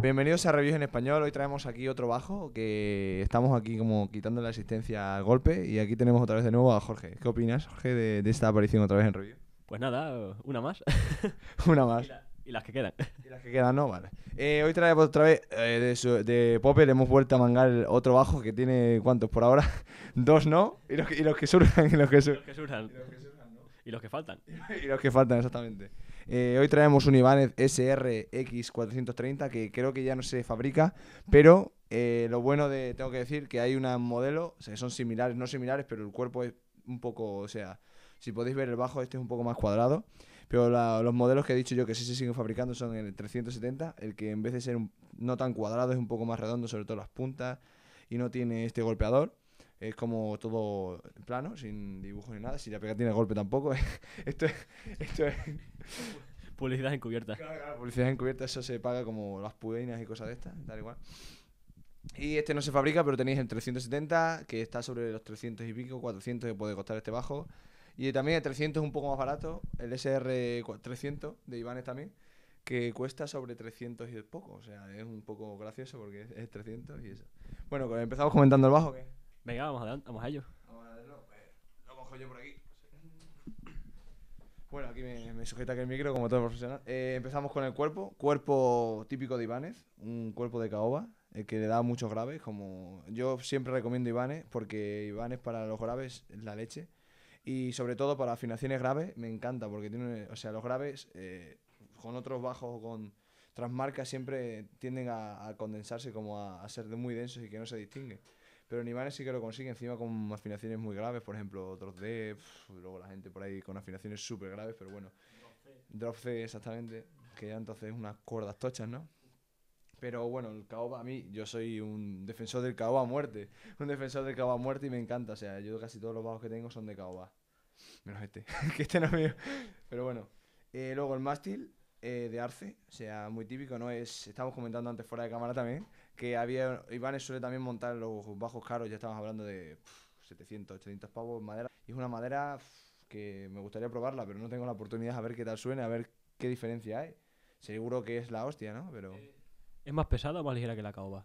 Bienvenidos a Reviews en Español. Hoy traemos aquí otro bajo que estamos aquí como quitando la asistencia al golpe y aquí tenemos otra vez de nuevo a Jorge. ¿Qué opinas, Jorge, de esta aparición otra vez en Review? Pues nada, una más. Una Y, más. y las que quedan. Y las que quedan, ¿no? Vale. Hoy traemos otra vez de Popper, hemos vuelto a mangar otro bajo que tiene, ¿cuántos por ahora? Dos, ¿no? Y los que surjan, y los que Y surjan. los que surjan. Y los que surjan, ¿no? Y los que faltan. Y los que faltan, exactamente. Hoy traemos un Ibanez SRX430 que creo que ya no se fabrica, pero lo bueno tengo que decir que hay un modelo, o sea, que son similares, no similares, pero el cuerpo es un poco, o sea, si podéis ver el bajo este es un poco más cuadrado, pero los modelos que he dicho yo que sí se siguen fabricando son el 370, el que en vez de ser no tan cuadrado es un poco más redondo, sobre todo las puntas, y no tiene este golpeador. Es como todo plano, sin dibujos ni nada. Si la pegatina de golpe tampoco. Esto es, esto es. Publicidad encubierta. Claro, claro, publicidad encubierta, eso se paga como las pudinas y cosas de estas, tal igual. Y este no se fabrica, pero tenéis el 370, que está sobre los 300 y pico, 400 que puede costar este bajo. Y también el 300 es un poco más barato, el SR 300 de Ibanez también, que cuesta sobre 300 y es poco. O sea, es un poco gracioso porque es 300 y eso. Bueno, empezamos comentando el bajo, ¿qué? Venga, vamos adelante, vamos a ello. Vamos a verlo. Lo cojo yo por aquí. Bueno, aquí me sujeta aquí el micro como todo profesional. Empezamos con el cuerpo. Cuerpo típico de Ibanez. Un cuerpo de caoba. Que le da muchos graves. Como yo siempre recomiendo Ibanez porque Ibanez para los graves es la leche. Y sobre todo para afinaciones graves me encanta porque tiene, o sea, los graves con otros bajos o con otras marcas siempre tienden a condensarse como a ser muy densos y que no se distinguen. Pero en Ibanez sí que lo consigue, encima con afinaciones muy graves, por ejemplo, otros D, luego la gente por ahí con afinaciones súper graves, pero bueno. Drop C, exactamente, que ya entonces unas cuerdas tochas, ¿no? Pero bueno, el caoba, a mí, yo soy un defensor del caoba a muerte. Un defensor del caoba a muerte y me encanta. O sea, yo casi todos los bajos que tengo son de caoba. Menos este, que este no es mío. Pero bueno. Luego el mástil de Arce, o sea, muy típico, ¿no? Estamos comentando antes fuera de cámara también, que Ibanez suele también montar los bajos caros, ya estamos hablando de 700, 800 pavos en madera. Y es una madera que me gustaría probarla, pero no tengo la oportunidad a ver qué tal suena, a ver qué diferencia hay. Seguro que es la hostia, ¿no? Pero ¿Es más pesada o más ligera que la caoba?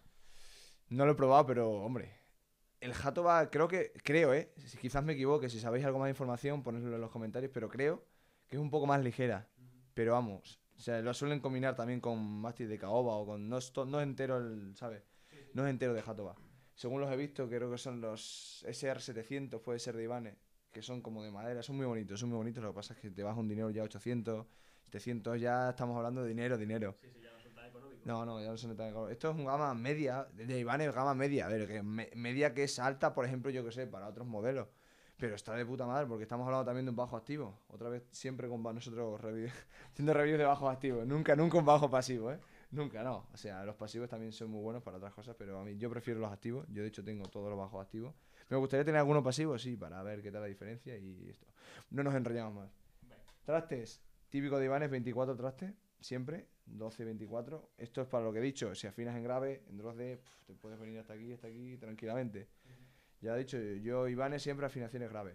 no lo he probado, pero hombre. El jato va, creo, si quizás me equivoque, si sabéis algo más de información, ponedlo en los comentarios, pero creo que es un poco más ligera. Pero vamos, o sea, lo suelen combinar también con mástil de caoba o con... No es entero, ¿sabes? No es entero de jato va. Según los he visto, creo que son los SR700, puede ser de Ibanez, que son como de madera, son muy bonitos, lo que pasa es que te baja un dinero ya 800, 700, ya estamos hablando de dinero, dinero. Sí, sí, ya no son tan económicos. No, no, ya no son tan económicos. Esto es un gama media, de Ibanez gama media, a ver, que media que es alta, por ejemplo, yo que sé, para otros modelos. Pero está de puta madre, porque estamos hablando también de un bajo activo. Otra vez, siempre con nosotros haciendo reviews de bajos activos. Nunca, nunca un bajo pasivo, ¿eh? Nunca, no. O sea, los pasivos también son muy buenos para otras cosas, pero a mí yo prefiero los activos. Yo, de hecho, tengo todos los bajos activos. Me gustaría tener algunos pasivos, sí, para ver qué tal la diferencia y esto. No nos enrollamos más. Trastes, típico de Ibanez, 24 trastes, siempre, 12, 24. Esto es para lo que he dicho, si afinas en grave, en 2D, te puedes venir hasta aquí, tranquilamente. Ya he dicho, yo Ibanez siempre afinaciones graves.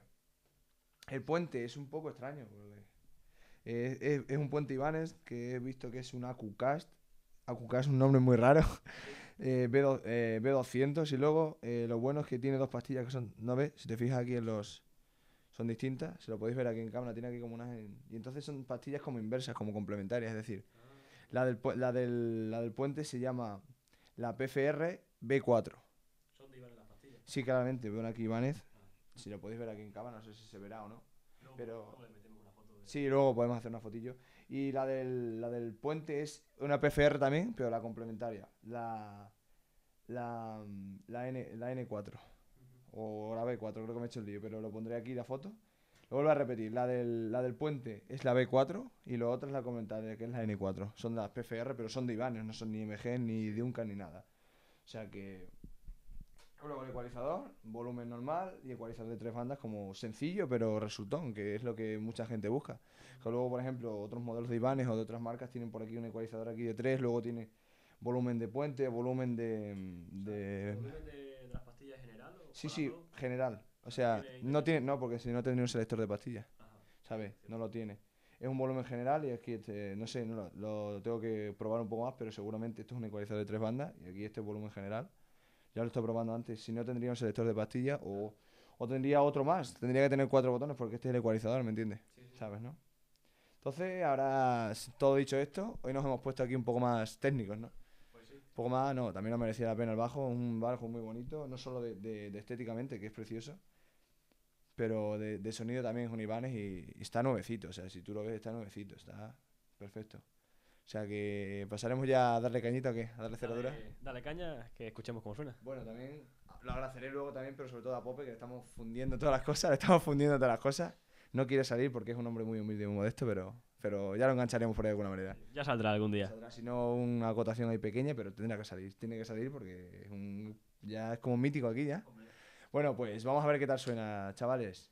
El puente es un poco extraño, porque es un puente Ibanez que he visto que es un AcuCast. AcuCast es un nombre muy raro. B200 y luego lo bueno es que tiene dos pastillas que son, ¿no ves? Si te fijas aquí en los... Son distintas, se lo podéis ver aquí en cámara, tiene aquí como unas... Y entonces son pastillas como inversas, como complementarias, es decir, la del puente se llama la PFR B4. Son de Ibanez las pastillas. Sí, claramente, veo aquí Ibanez. Si lo podéis ver aquí en cámara, no sé si se verá o no. Pero Le metemos una foto de... sí, luego podemos hacer una fotillo. Y la del puente es una PFR también, pero la complementaria. La N4. O la B4, creo que me he hecho el lío, pero lo pondré aquí la foto. Lo vuelvo a repetir, la del puente es la B4 y lo otro es la complementaria, que es la N4. Son las PFR, pero son de Ibanez, no son ni MG, ni Duncan, ni nada. O sea que luego el ecualizador, volumen normal y ecualizador de tres bandas como sencillo pero resultón, que es lo que mucha gente busca. Que luego, por ejemplo, otros modelos de Ibanez o de otras marcas tienen por aquí un ecualizador aquí de tres, luego tiene volumen de puente, volumen ¿El volumen de las pastillas general o Sí, para sí, todo? general. O No sea, tiene no tiene, independiente. no, porque si no tendría un selector de pastillas, Ajá. Sí, ¿sabes? No cierto. lo tiene. es un volumen general y aquí no sé, lo tengo que probar un poco más, pero seguramente esto es un ecualizador de 3 bandas y aquí este es volumen general. Ya lo estoy probando antes, si no tendría un selector de pastillas o tendría otro más, tendría que tener 4 botones porque este es el ecualizador, ¿me entiendes? ¿Sabes, no? Entonces, ahora, todo dicho esto, hoy nos hemos puesto aquí un poco más técnicos, ¿no? Un poco más, no, también nos merecía la pena el bajo, un bajo muy bonito, no solo de estéticamente, que es precioso, pero de sonido también es un Ibanez y está nuevecito, o sea, si tú lo ves está nuevecito, está perfecto. O sea que pasaremos ya a darle cañita o qué, a darle cerradura. Dale caña, que escuchemos cómo suena. Bueno, también lo agradeceré luego también, pero sobre todo a Pope, que le estamos fundiendo todas las cosas, le estamos fundiendo todas las cosas. No quiere salir porque es un hombre muy humilde y muy modesto, pero ya lo engancharemos por ahí de alguna manera. Ya saldrá algún día. Saldrá, si no, una acotación ahí pequeña, pero tendrá que salir. Tiene que salir porque ya es como mítico aquí ya. Bueno, pues vamos a ver qué tal suena, chavales.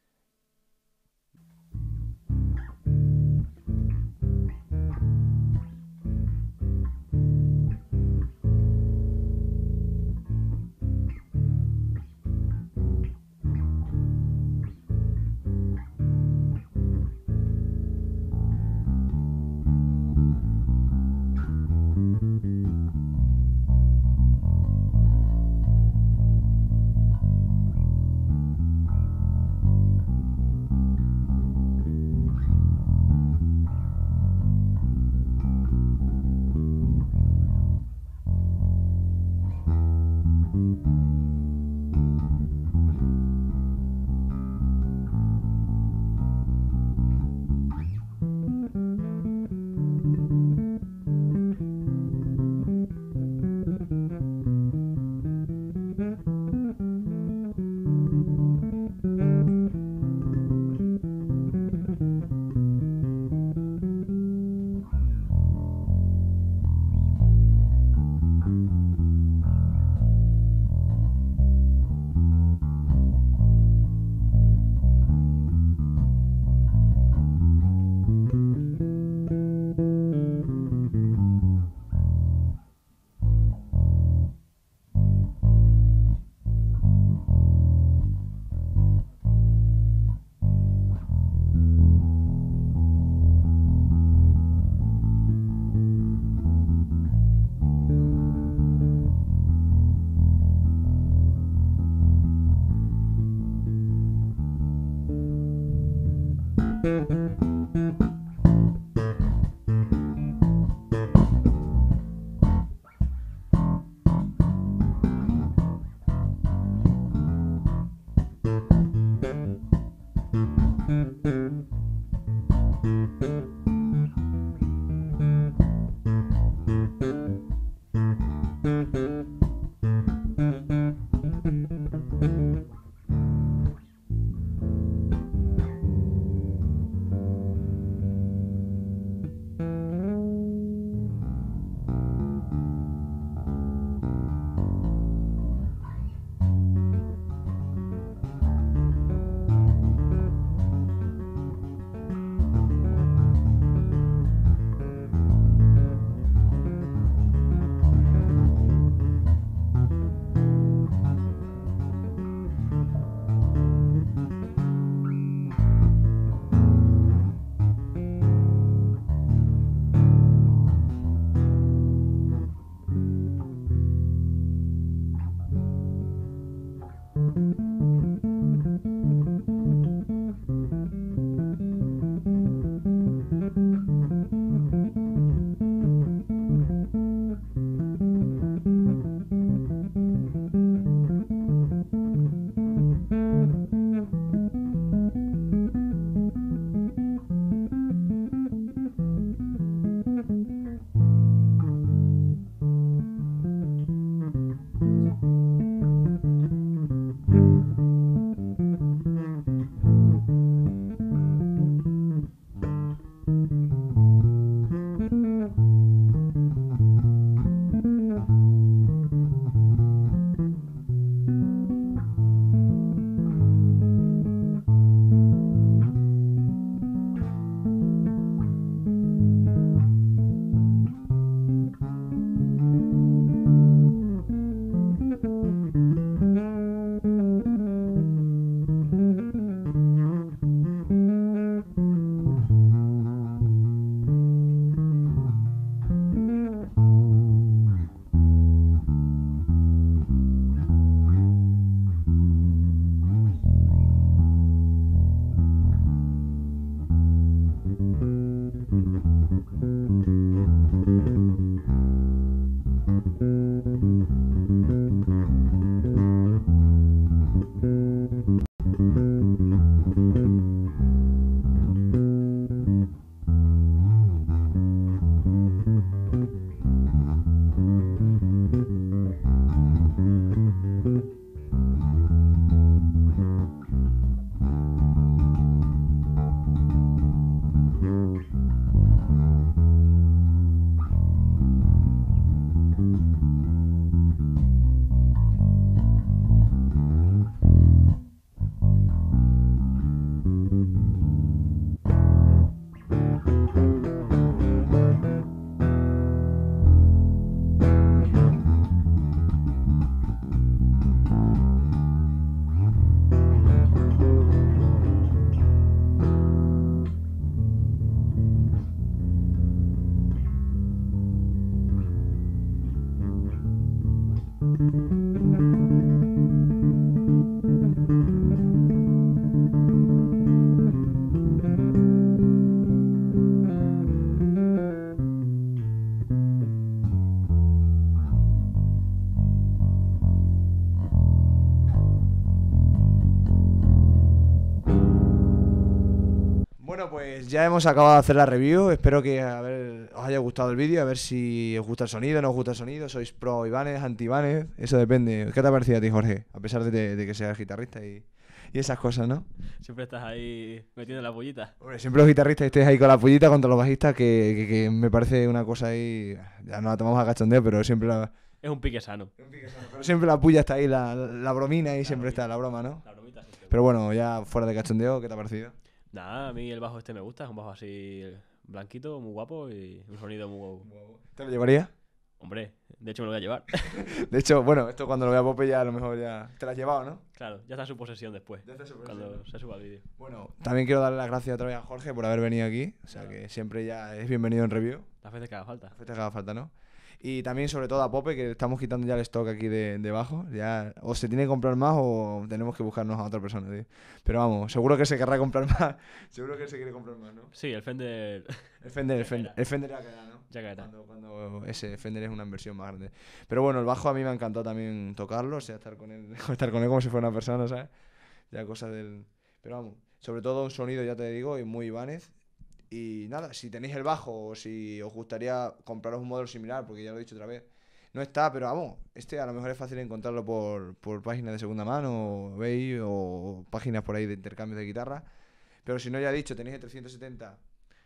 Pues ya hemos acabado de hacer la review. Espero que os haya gustado el vídeo. A ver si os gusta el sonido, no os gusta el sonido. ¿Sois pro Ibanez, anti Ibanez? Eso depende. ¿Qué te ha parecido a ti, Jorge? A pesar de que seas guitarrista y esas cosas, ¿no? Siempre estás ahí metiendo la pollita. Hombre, siempre los guitarristas estéis ahí con la pullita contra los bajistas, que me parece una cosa ahí. Ya no la tomamos a cachondeo, pero siempre Es un pique sano. pero siempre la puya está ahí, la bromina ahí siempre está, la broma, ¿no? La bromita siempre. Pero bueno, ya fuera de cachondeo, ¿qué te ha parecido? Nada, a mí el bajo este me gusta. Es un bajo así blanquito, muy guapo y un sonido muy... ¿Te lo llevaría? Hombre, de hecho me lo voy a llevar. De hecho, bueno, esto cuando lo vea Pope ya a lo mejor ya te lo has llevado, ¿no? Claro, ya está en su posesión después. Cuando se suba el vídeo. Bueno, también quiero darle las gracias otra vez a Jorge por haber venido aquí. O sea que siempre ya es bienvenido en review. Las veces que haga falta. Las veces que haga falta, ¿no? Y también sobre todo a Pope, que estamos quitando ya el stock aquí de bajo. Ya o se tiene que comprar más o tenemos que buscarnos a otra persona, tío. Pero vamos, seguro que se querrá comprar más. Seguro que él se quiere comprar más, ¿no? Sí, el Fender... El Fender ya caerá, ¿no? Ya caerá. Cuando ese Fender es una inversión más grande. Pero bueno, el bajo a mí me ha encantado también tocarlo, o sea, estar con él como si fuera una persona, ¿sabes? Ya cosas del... Pero vamos, sobre todo un sonido, ya te digo, y muy Ibanez. Y nada, si tenéis el bajo o si os gustaría compraros un modelo similar, porque ya lo he dicho otra vez, no está, pero vamos, este a lo mejor es fácil encontrarlo por páginas de segunda mano, o eBay, o páginas por ahí de intercambios de guitarra. Pero si no, ya he dicho, tenéis el 370,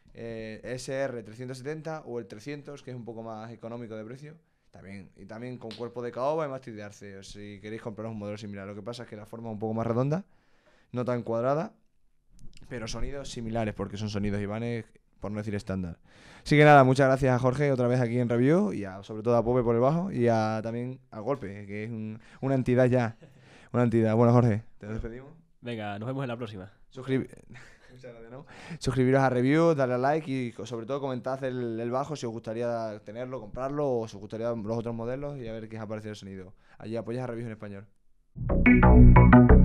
SR 370 o el 300, que es un poco más económico de precio. Y también con cuerpo de caoba y mástil de arce, o si queréis compraros un modelo similar. Lo que pasa es que la forma es un poco más redonda, no tan cuadrada, pero sonidos similares, porque son sonidos Ibanez, por no decir estándar. Así que nada, muchas gracias a Jorge otra vez aquí en review, y sobre todo a Pope por el bajo, y también a Golpe, que es una entidad ya. Una entidad. Bueno, Jorge, te despedimos. Venga, nos vemos en la próxima. Muchas gracias, ¿no? Suscribiros a review, darle a like y sobre todo comentad el bajo si os gustaría tenerlo, comprarlo o si os gustaría los otros modelos y a ver qué os ha parecido el sonido. Allí apoyas a Reviews en Español.